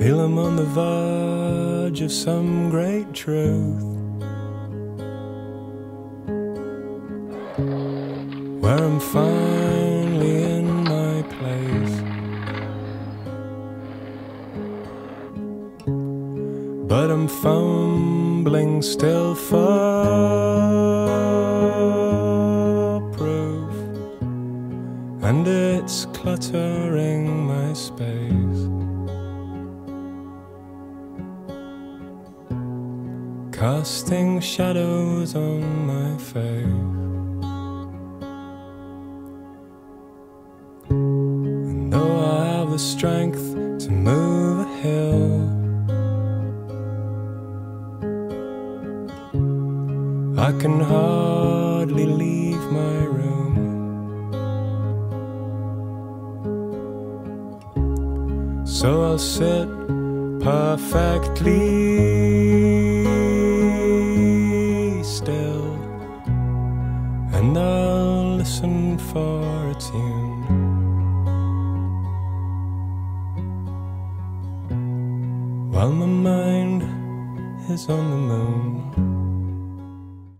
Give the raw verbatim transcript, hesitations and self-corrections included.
feel I'm on the verge of some great truth, where I'm finally in my place. But I'm fumbling still for proof, and it's cluttering my space, casting shadows on my face. And though I have the strength to move a hill, I can hardly leave my room. So I'll sit perfectly still, and I'll listen for a tune, while my mind is on the moon.